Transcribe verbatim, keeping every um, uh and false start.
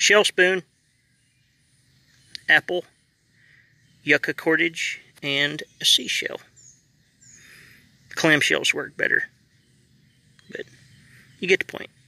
shell spoon, apple, yucca cordage, and a seashell. Clamshells work better, but you get the point.